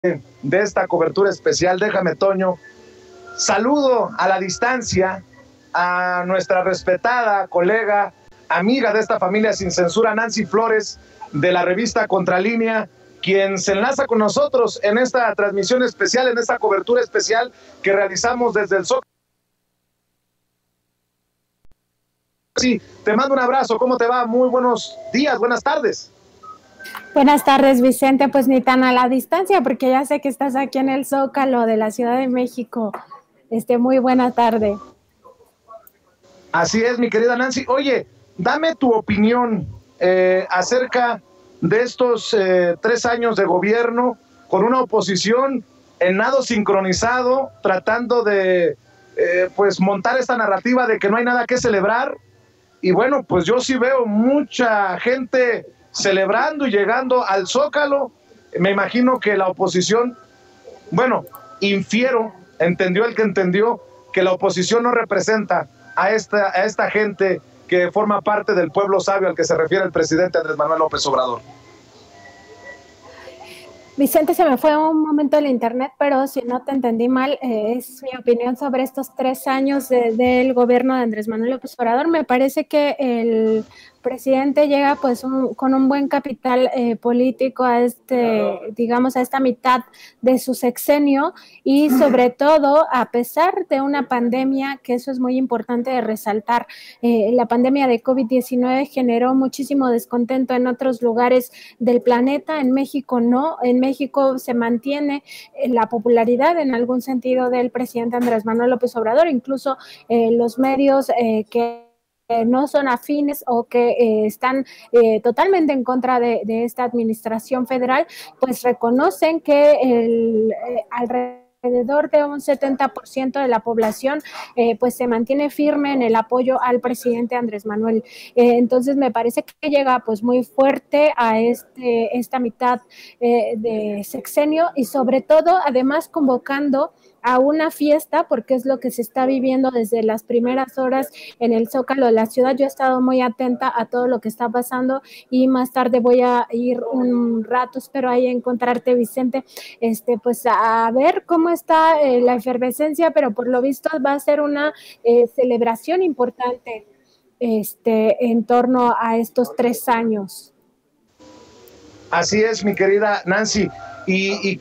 de esta cobertura especial. Déjame, Toño, saludo a la distancia a nuestra respetada colega, amiga de esta familia sin censura, Nancy Flores, de la revista Contralínea, quien se enlaza con nosotros en esta transmisión especial, en esta cobertura especial que realizamos desde el Zócalo. Sí, te mando un abrazo, ¿cómo te va? Muy buenos días, buenas tardes. Buenas tardes, Vicente. Pues ni tan a la distancia, porque ya sé que estás aquí en el Zócalo de la Ciudad de México. Muy buena tarde. Así es, mi querida Nancy. Oye, dame tu opinión acerca de estos 3 años de gobierno con una oposición en nado sincronizado, tratando de pues montar esta narrativa de que no hay nada que celebrar. Y bueno, pues yo sí veo mucha gente celebrando y llegando al Zócalo. Me imagino que la oposición, bueno, entendió el que entendió, que la oposición no representa a esta gente que forma parte del pueblo sabio al que se refiere el presidente Andrés Manuel López Obrador. Vicente, se me fue un momento el internet, pero si no te entendí mal, es mi opinión sobre estos 3 años del gobierno de Andrés Manuel López Obrador. Me parece que el presidente llega pues con un buen capital político a digamos, a esta mitad de su sexenio, y sobre todo a pesar de una pandemia, que eso es muy importante de resaltar. La pandemia de COVID-19 generó muchísimo descontento en otros lugares del planeta. En México no, en México se mantiene la popularidad en algún sentido del presidente Andrés Manuel López Obrador. Incluso los medios que no son afines o que están totalmente en contra de esta administración federal, pues reconocen que alrededor de un 70% de la población pues se mantiene firme en el apoyo al presidente Andrés Manuel. Entonces me parece que llega pues muy fuerte a esta mitad de sexenio, y sobre todo además convocando a una fiesta, porque es lo que se está viviendo desde las primeras horas en el Zócalo de la ciudad. Yo he estado muy atenta a todo lo que está pasando, y más tarde voy a ir un rato, espero ahí encontrarte, Vicente, pues a ver cómo está la efervescencia, pero por lo visto va a ser una celebración importante en torno a estos 3 años. Así es, mi querida Nancy. Y